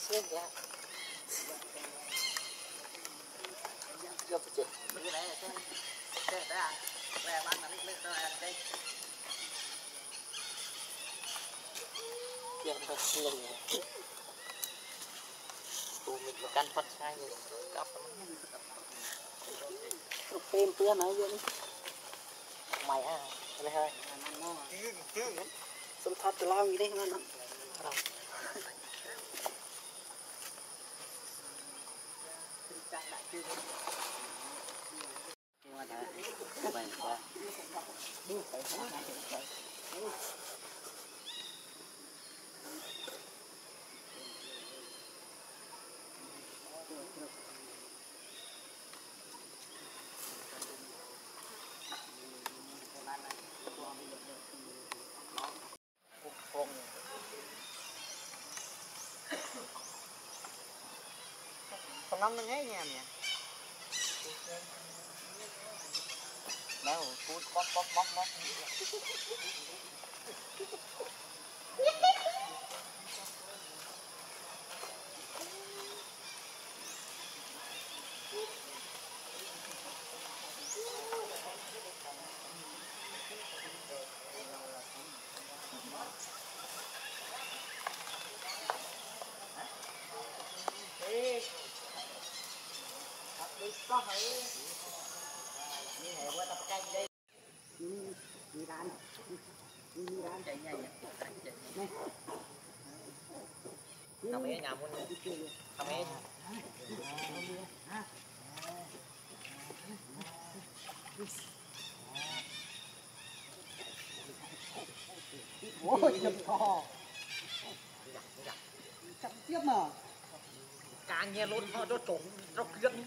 xuyên vậy vô cái chuyện cái này là cái đó à về bán mà lấy tôi ăn đây chuyện thật xuyên vậy tụi mình có căn phát sai rồi cặp chụp phim tưa nói vậy mày à đây hơi xong thật từ lâu gì đấy ngon lắm còn năm nó nghe nha mẹ đâu cút bóp tao bé nhà muốn tao bé ôi đập thò chậm tiếp mà càng nghe lốt nó trộn nó kiên